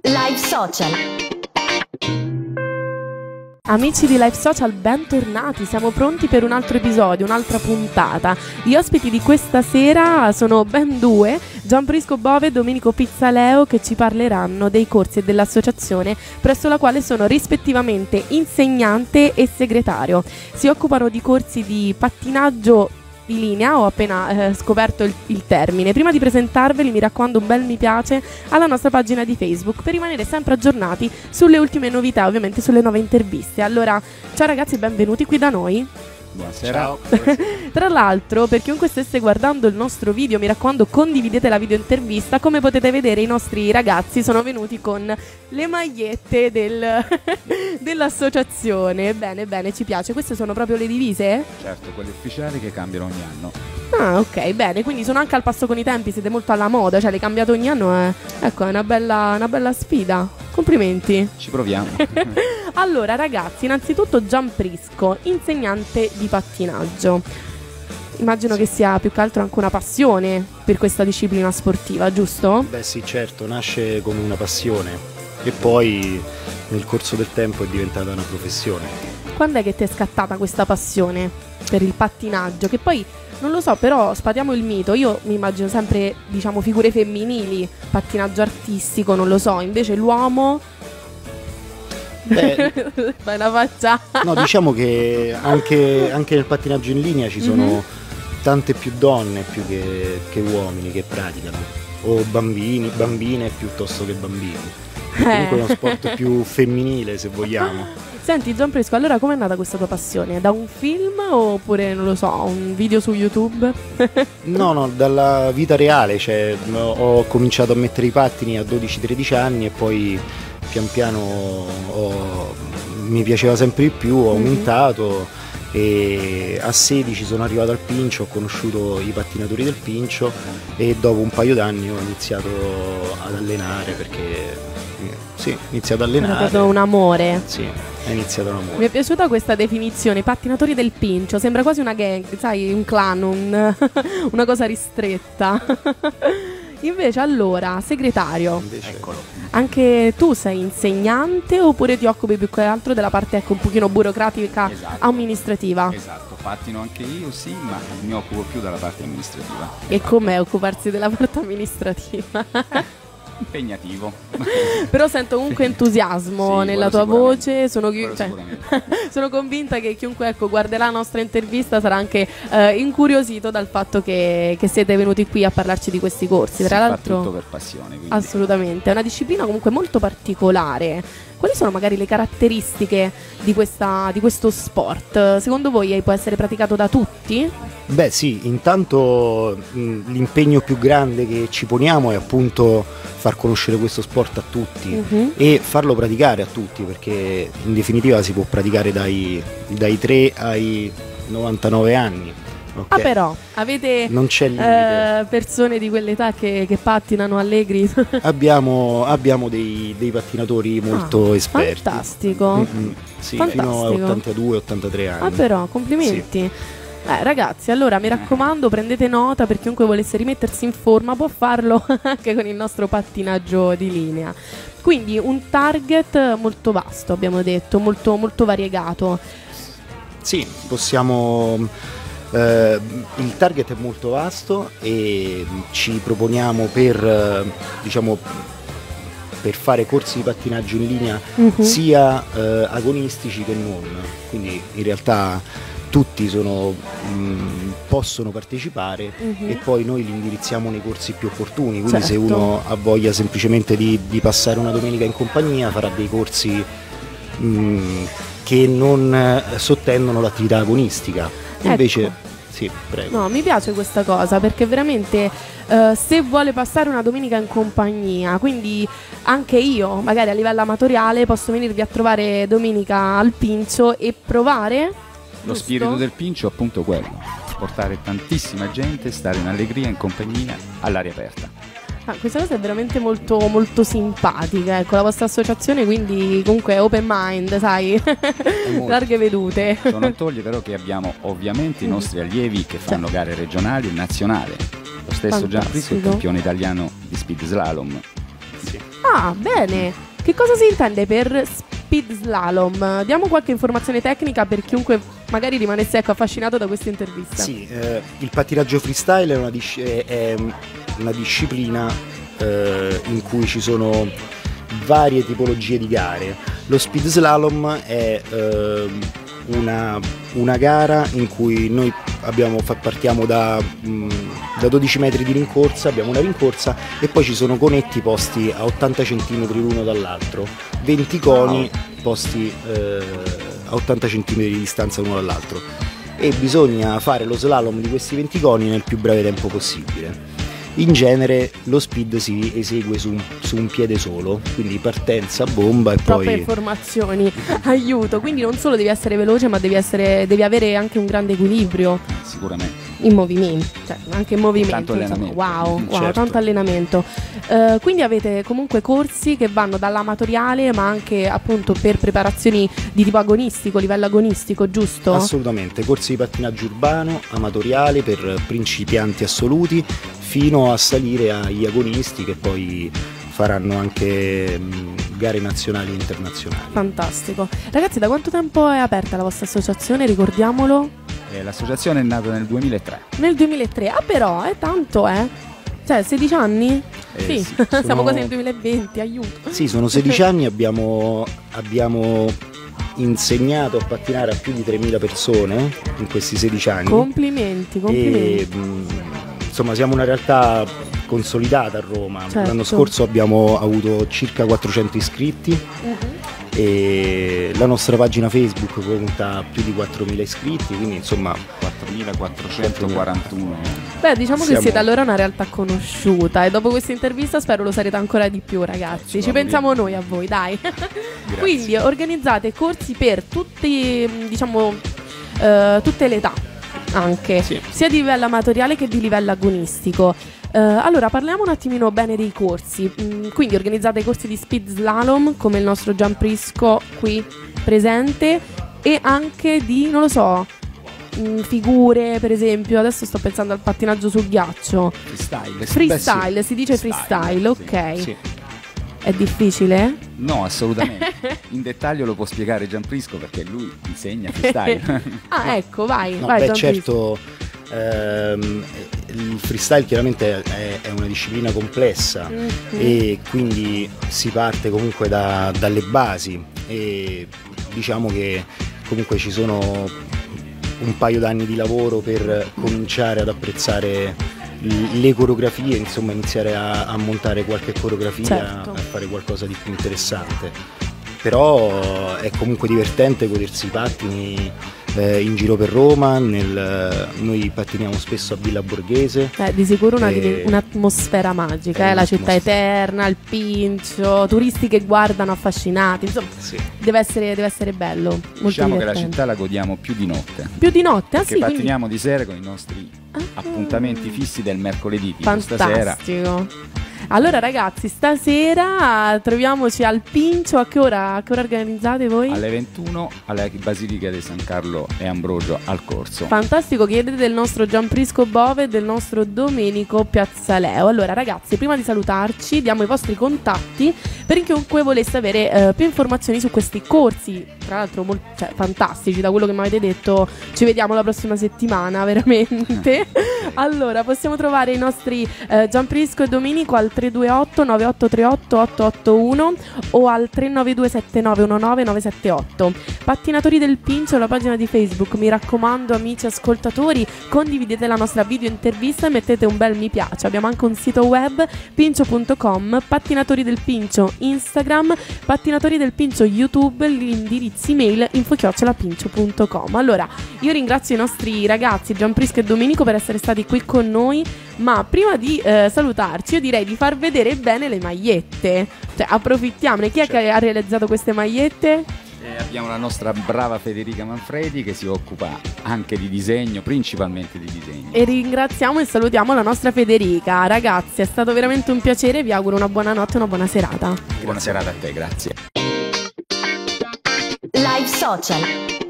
Live Social. Amici di Live Social, bentornati, siamo pronti per un altro episodio, un'altra puntata. Gli ospiti di questa sera sono ben due, Gianprisco Bove e Domenico Pizzaleo, che ci parleranno dei corsi dell'associazione presso la quale sono rispettivamente insegnante e segretario. Si occupano di corsi di pattinaggio di linea, ho appena scoperto il termine. Prima di presentarveli mi raccomando un bel mi piace alla nostra pagina di Facebook per rimanere sempre aggiornati sulle ultime novità, ovviamente sulle nuove interviste. Allora, ciao ragazzi, benvenuti qui da noi. Buonasera. Ciao. Tra l'altro, per chiunque stesse guardando il nostro video, mi raccomando, condividete la video intervista. Come potete vedere, i nostri ragazzi sono venuti con le magliette dell'associazione. Bene, bene, ci piace. Queste sono proprio le divise? Certo, quelle ufficiali che cambiano ogni anno. Ah, ok, bene, quindi sono anche al passo con i tempi, siete molto alla moda, cioè le cambiate ogni anno, ecco, è una bella sfida. Complimenti. Ci proviamo. Allora, ragazzi, innanzitutto Gianprisco, insegnante di pattinaggio. Immagino che sia più che altro anche una passione per questa disciplina sportiva, giusto? Beh sì, certo, nasce come una passione e poi nel corso del tempo è diventata una professione. Quando è che ti è scattata questa passione per il pattinaggio? Che poi, non lo so, però sfatiamo il mito. Io mi immagino sempre, diciamo, figure femminili, pattinaggio artistico, non lo so. Invece l'uomo... Beh, fai una faccia. No, diciamo che anche nel pattinaggio in linea ci sono tante più donne più che uomini che praticano, o bambine piuttosto che bambini. Comunque è uno sport più femminile, se vogliamo. Senti Gianprisco, allora com'è nata questa tua passione? Da un film oppure, non lo so, un video su YouTube? No, dalla vita reale, cioè ho cominciato a mettere i pattini a 12-13 anni e poi pian piano mi piaceva sempre di più, ho aumentato e a 16 sono arrivato al Pincio, ho conosciuto i pattinatori del Pincio e dopo un paio d'anni ho iniziato ad allenare perché sì, ho iniziato ad allenare. È stato un amore. Sì, è iniziato un amore. Mi è piaciuta questa definizione, pattinatori del Pincio, sembra quasi una gang, sai, un clan, una cosa ristretta. Invece allora, segretario, Eccolo. anche tu sei insegnante oppure ti occupi più che altro della parte, ecco, un pochino burocratica, Esatto. amministrativa? Esatto, pattino anche io, sì, ma mi occupo più della parte amministrativa. E com'è occuparsi della parte amministrativa? Impegnativo. Però sento comunque entusiasmo Sì, nella quello tua voce, sono sicuramente. sono convinta che chiunque, ecco, guarderà la nostra intervista sarà anche incuriosito dal fatto che siete venuti qui a parlarci di questi corsi. Tra Si fa l'altro, tutto per passione, quindi. assolutamente, è una disciplina comunque molto particolare. Quali sono magari le caratteristiche di questo sport? Secondo voi può essere praticato da tutti? Beh sì, intanto l'impegno più grande che ci poniamo è appunto far conoscere questo sport a tutti e farlo praticare a tutti, perché in definitiva si può praticare dai 3 ai 99 anni. Okay? Ah, però avete Non c'è limite. persone di quell'età che pattinano allegri? Abbiamo dei pattinatori molto esperti. Fantastico. Sì, Fantastico. fino a 82-83 anni. Ah, però, complimenti. Ragazzi, allora mi raccomando, prendete nota, per chiunque volesse rimettersi in forma può farlo anche con il nostro pattinaggio di linea. Quindi un target molto vasto, abbiamo detto, molto, molto variegato. Sì, possiamo... il target è molto vasto e ci proponiamo per fare corsi di pattinaggio in linea sia agonistici che non, quindi in realtà tutti possono partecipare e poi noi li indirizziamo nei corsi più opportuni, quindi se uno ha voglia semplicemente di passare una domenica in compagnia farà dei corsi che non sottendono l'attività agonistica. Invece, Ecco. sì, prego. No, mi piace questa cosa perché veramente se vuole passare una domenica in compagnia, quindi anche io magari a livello amatoriale posso venirvi a trovare domenica al Pincio e provare. Lo giusto? spirito del Pincio è appunto quello, portare tantissima gente, stare in allegria, in compagnia, all'aria aperta. Questa cosa è veramente molto, molto simpatica, ecco, la vostra associazione quindi comunque è open mind, sai, larghe vedute. Ciò non toglie però che abbiamo ovviamente i nostri allievi che fanno gare regionali e nazionali. Lo stesso Fantastico. Gianprisco è campione italiano di speed slalom. Sì. Ah, bene. Che cosa si intende per speed slalom? Diamo qualche informazione tecnica per chiunque magari rimanesse affascinato da questa intervista. Sì, il pattinaggio freestyle è una disciplina in cui ci sono varie tipologie di gare. Lo speed slalom è una gara in cui noi partiamo da 12 metri di rincorsa, abbiamo una rincorsa e poi ci sono conetti posti a 80 cm l'uno dall'altro, 20 coni posti a 80 cm di distanza l'uno dall'altro, e bisogna fare lo slalom di questi 20 coni nel più breve tempo possibile. In genere lo speed si esegue su un piede solo, quindi partenza, bomba e Troppe poi... informazioni, aiuto. Quindi non solo devi essere veloce, ma devi avere anche un grande equilibrio Sicuramente. in movimento, cioè anche in movimento. Tanto allenamento. Wow, Certo. tanto allenamento. Quindi avete comunque corsi che vanno dall'amatoriale, ma anche appunto per preparazioni di tipo agonistico, livello agonistico, giusto? Assolutamente, corsi di pattinaggio urbano, amatoriale per principianti assoluti, fino a salire agli agonisti che poi faranno anche gare nazionali e internazionali. Fantastico. Ragazzi, da quanto tempo è aperta la vostra associazione? Ricordiamolo. L'associazione è nata nel 2003. Nel 2003. Ah, però, è tanto, Cioè, 16 anni? Sì, sì, siamo quasi nel 2020, aiuto. Sì, sono 16 anni, abbiamo insegnato a pattinare a più di 3.000 persone in questi 16 anni. Complimenti. E, insomma, siamo una realtà consolidata a Roma. Certo. L'anno scorso abbiamo avuto circa 400 iscritti. E la nostra pagina Facebook conta più di 4.000 iscritti, quindi insomma 4.441. Beh, diciamo che siete allora una realtà conosciuta, e dopo questa intervista spero lo sarete ancora di più, ragazzi. Ci pensiamo noi a voi, dai. Quindi organizzate corsi per tutti, diciamo, tutte le età, anche sia di livello amatoriale che di livello agonistico. Allora parliamo un attimino bene dei corsi. Quindi organizzate corsi di speed slalom come il nostro Giamprisco qui presente, e anche di, non lo so, figure, per esempio. Adesso sto pensando al pattinaggio sul ghiaccio. Freestyle, Beh, sì. si dice freestyle, ok. Sì. È difficile? No, assolutamente. In dettaglio lo può spiegare Giamprisco perché lui insegna freestyle. Ah, ecco, vai, No, vai. beh, Giamprisco. certo, il freestyle chiaramente è una disciplina complessa, e quindi si parte comunque dalle basi, e diciamo che comunque ci sono un paio d'anni di lavoro per cominciare ad apprezzare le coreografie, insomma iniziare a montare qualche coreografia, Certo. a fare qualcosa di più interessante. Però è comunque divertente godersi i pattini in giro per Roma. Noi pattiniamo spesso a Villa Borghese. Di sicuro E- un'atmosfera magica, la città un'atmosfera. eterna, il Pincio, turisti che guardano affascinati, insomma, Sì. deve essere bello, molto Diciamo che la divertente. città la godiamo più di notte. Più di notte, Perché quindi pattiniamo di sera con i nostri appuntamenti fissi del mercoledì, tipo stasera. fantastico. Allora ragazzi, stasera troviamoci al Pincio. A che ora organizzate voi? Alle 21 alla Basilica di San Carlo e Ambrogio al corso. Fantastico, chiedete del nostro Giamprisco Bove e del nostro Domenico Piazzaleo. Allora ragazzi, prima di salutarci diamo i vostri contatti per chiunque volesse avere più informazioni su questi corsi, tra l'altro fantastici. Da quello che mi avete detto ci vediamo la prossima settimana, veramente. Allora possiamo trovare i nostri Giamprisco e Domenico al 328 9838 881 o al 392 7919 978. Pattinatori del Pincio, la pagina di Facebook. Mi raccomando, amici ascoltatori, condividete la nostra video intervista e mettete un bel mi piace. Abbiamo anche un sito web, pincio.com, Pattinatori del Pincio Instagram, Pattinatori del Pincio YouTube, gli indirizzi mail info@pincio.com. Allora io ringrazio i nostri ragazzi Giamprisco e Domenico per essere stati qui con noi, ma prima di salutarci io direi di far vedere bene le magliette, cioè approfittiamone. Chi è che ha realizzato queste magliette? Abbiamo la nostra brava Federica Manfredi che si occupa anche di disegno, principalmente di disegno. E ringraziamo e salutiamo la nostra Federica. Ragazzi, è stato veramente un piacere, vi auguro una buona notte e una buona serata. Buona serata a te, grazie. Live Social.